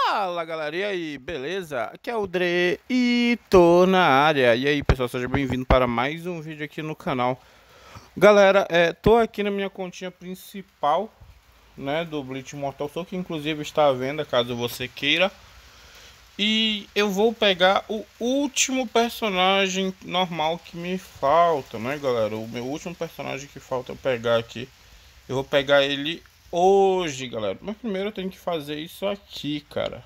Fala galera, e aí, beleza? Aqui é o Dre e tô na área. E aí pessoal, seja bem-vindo para mais um vídeo aqui no canal. Galera, tô aqui na minha continha principal, né, do Bleach Mortal Soul, que inclusive está à venda, caso você queira. E eu vou pegar o último personagem normal que me falta, né galera? O meu último personagem que falta eu pegar aqui. Eu vou pegar ele hoje, galera. Mas primeiro eu tenho que fazer isso aqui, cara.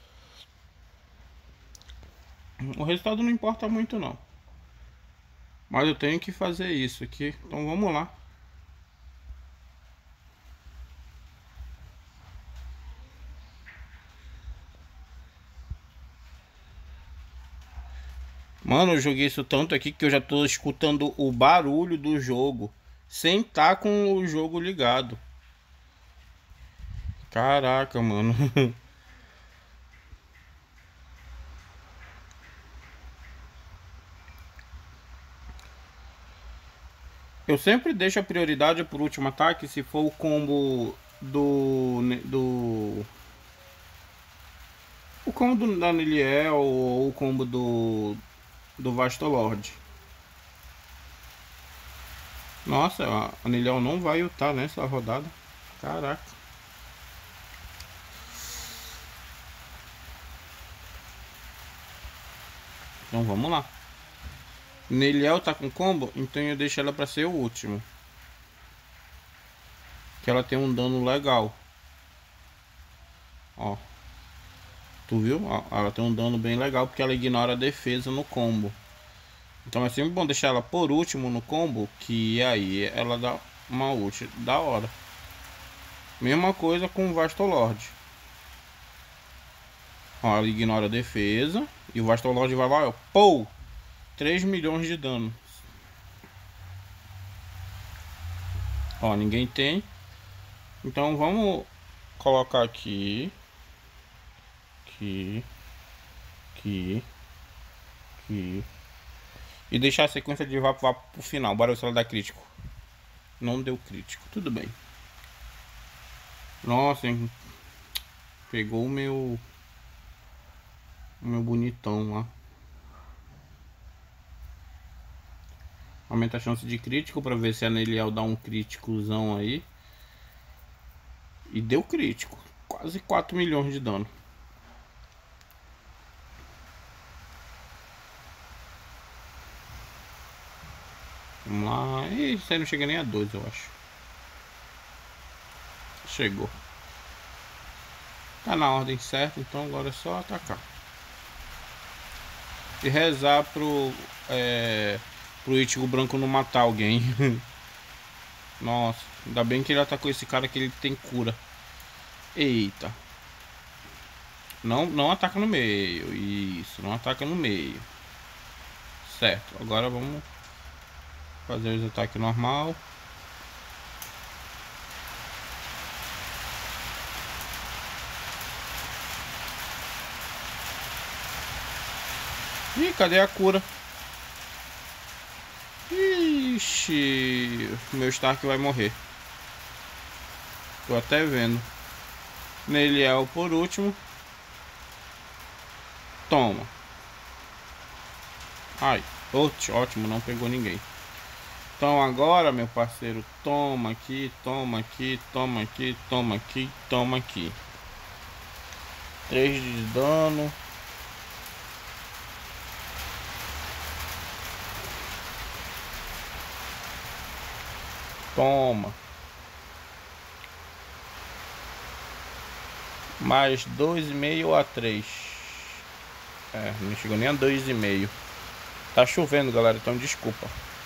O resultado não importa muito não, mas eu tenho que fazer isso aqui. Então vamos lá. Mano, eu joguei isso tanto aqui que eu já tô escutando o barulho do jogo sem estar com o jogo ligado. Caraca, mano. Eu sempre deixo a prioridade por último ataque se for o combo o combo do Daniel ou o combo do Vastolord. Nossa, a Aniliel não vai ultar nessa rodada. Caraca. Então vamos lá. Neliel tá com combo, então eu deixo ela pra ser o último. Que ela tem um dano legal. Ó. Tu viu? Ó, ela tem um dano bem legal porque ela ignora a defesa no combo. Então é sempre bom deixar ela por último no combo, que aí ela dá uma ult da hora. Mesma coisa com o Vastolord. Ó, ela ignora a defesa e o Vastolord vai lá, ó, pou! 3 milhões de dano. Ó, ninguém tem. Então vamos colocar aqui. Aqui. E deixar a sequência de vapo pro final. Bora ver se ela dá crítico. Não deu crítico. Tudo bem. Nossa, hein? Pegou o meu bonitão lá. Aumenta a chance de crítico para ver se a Neliel dá um críticozão aí. E deu crítico. Quase 4 milhões de dano. Vamos lá. Isso aí não chega nem a 2, eu acho. Chegou. Tá na ordem certa, então agora é só atacar. E rezar pro Ichigo branco não matar alguém. Nossa, ainda bem que ele atacou esse cara, que ele tem cura. Eita. Não ataca no meio. Isso, não ataca no meio. Certo, agora vamos fazer os ataques normal. Ih, cadê a cura? Ixi, meu Stark vai morrer. Tô até vendo. Neliel por último. Toma. Ai, ótimo, não pegou ninguém. Então agora, meu parceiro, toma aqui, toma aqui, toma aqui, toma aqui, toma aqui. 3 de dano. Toma. Mais 2,5 a 3. Não chegou nem a 2,5. Tá chovendo, galera, então desculpa.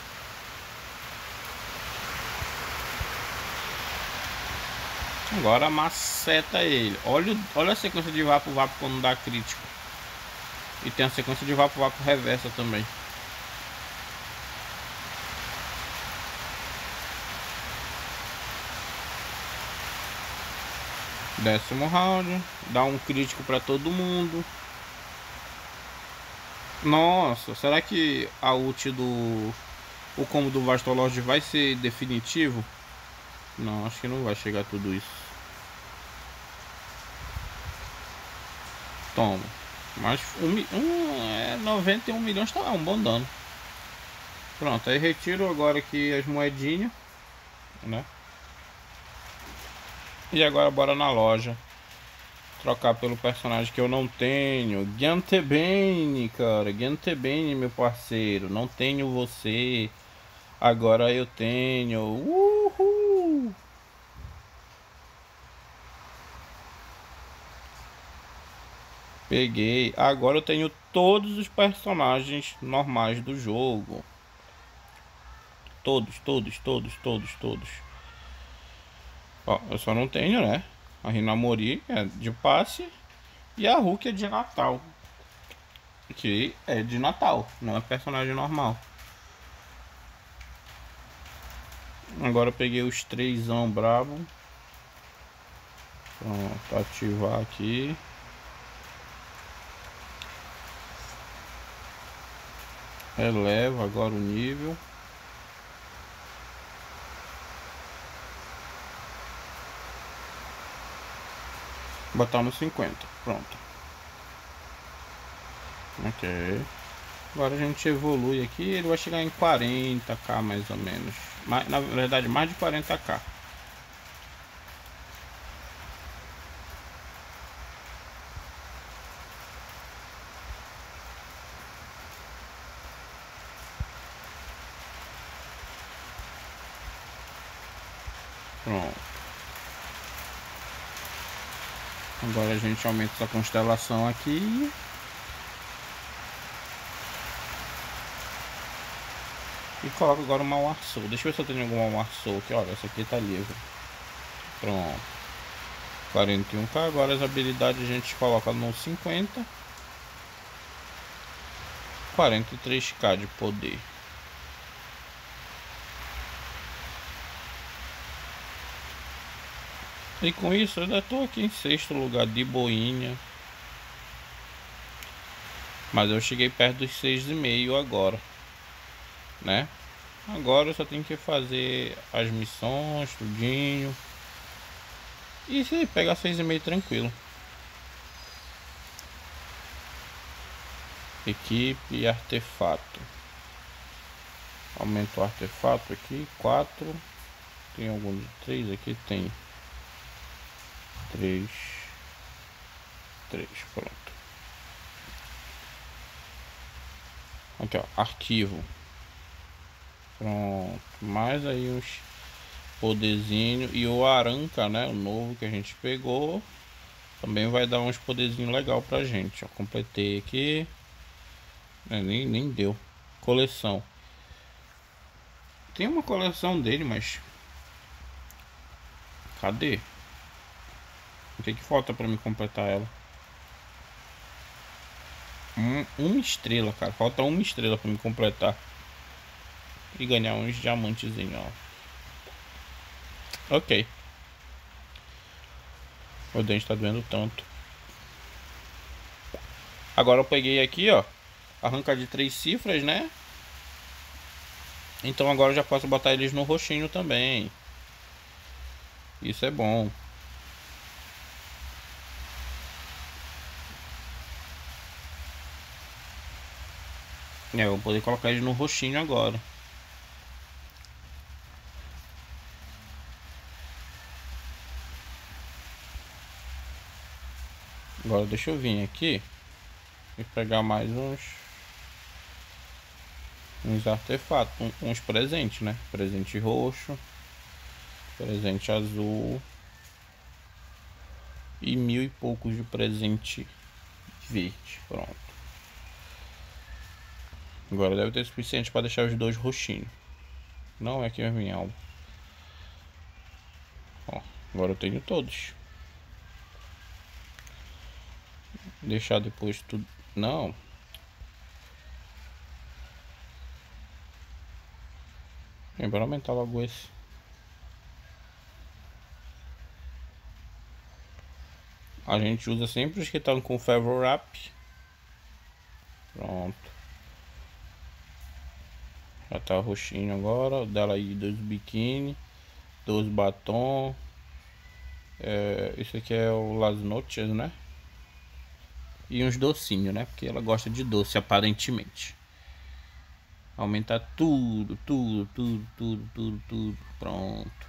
Agora maceta ele. Olha a sequência de vapo quando dá crítico. E tem a sequência de vapo reversa também. Décimo round. Dá um crítico pra todo mundo. Nossa, será que a ult o combo do Vastolord vai ser definitivo? Não, acho que não vai chegar tudo isso. Toma. Mas 91 milhões tá lá, um bom dano. Pronto, aí retiro agora aqui as moedinhas, né? E agora bora na loja trocar pelo personagem que eu não tenho. Gantebane, cara. Gantebane, meu parceiro. Não tenho você. Agora eu tenho. Uhul! Peguei. Agora eu tenho todos os personagens normais do jogo. Todos, todos, todos, todos, todos. Ó, eu só não tenho, né? A Hinamori é de passe. E a Hulk é de Natal. Que é de Natal, não é personagem normal. Agora eu peguei os trêsão brabo. Pronto, ativar aqui. Eleva agora o nível. Botar no 50, pronto. Ok. Agora a gente evolui aqui, ele vai chegar em 40k mais ou menos. Na verdade, mais de 40k. Pronto. Agora a gente aumenta essa constelação aqui. E coloca agora uma Warsoul. Deixa eu ver se eu tenho alguma Warsoul aqui. Olha, essa aqui tá livre. Pronto. 41k. Agora as habilidades a gente coloca no 50. 43k de poder. E com isso eu ainda tô aqui em sexto lugar de boinha. Mas eu cheguei perto dos 6,5 agora, né? Agora eu só tenho que fazer as missões, tudinho. E se pegar 6,5 tranquilo. Equipe e artefato. Aumenta o artefato aqui, 4. Tem alguns 3 aqui, tem 3. Pronto. Aqui ó, arquivo. Pronto, mais aí uns poderzinho. E o Aranca, né, o novo que a gente pegou, também vai dar uns poderzinho legal pra gente, ó. Completei aqui. Nem deu. Coleção. Tem uma coleção dele, mas cadê? O que falta pra me completar ela? Uma estrela, cara. Falta uma estrela pra me completar. E ganhar uns diamantezinhos, ó. Ok. O dente tá doendo tanto. Agora eu peguei aqui, ó. Arranca de 3 cifras, né? Então agora eu já posso botar eles no roxinho também. Isso é bom. Eu vou poder colocar eles no roxinho agora. Agora deixa eu vir aqui e pegar mais uns artefatos, uns presentes, né? Presente roxo, presente azul e 1000 e poucos de presente verde. Pronto. Agora deve ter suficiente para deixar os dois roxinhos. Não é que é minha alma. Ó, agora eu tenho todos. Deixar depois tudo. Não. Bora aumentar logo esse. A gente usa sempre os que estão com Favor Up. Pronto. Já tá roxinho agora. O dela aí 2 biquíni, 2 batom. Esse aqui é o Las Noches, né? E uns docinhos, né? Porque ela gosta de doce, aparentemente. Aumentar tudo, tudo, tudo, tudo, tudo, tudo. Pronto.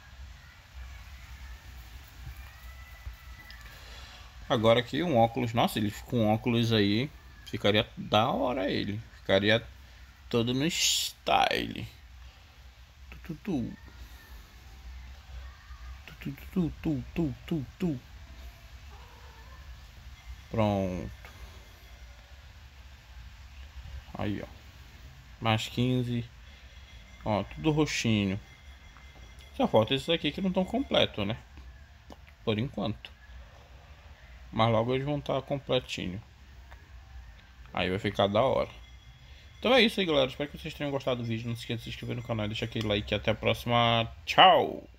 Agora aqui um óculos. Nossa, ele com um óculos aí. Ficaria da hora ele. Ficaria todo no style. Tu, tu, tu. Tu, tu, tu, tu, tu, tu. Pronto. Aí, ó. Mais 15. Ó, tudo roxinho. Só falta esses aqui que não estão completos, né? Por enquanto. Mas logo eles vão estar completinho. Aí vai ficar da hora. Então é isso aí, galera. Espero que vocês tenham gostado do vídeo. Não se esqueça de se inscrever no canal e deixar aquele like. Até a próxima. Tchau!